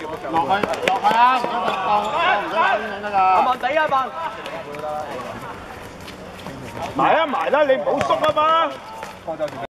啊！唔好放咁得㗎。 慢地啊慢。 埋啦，你唔好縮啊嘛。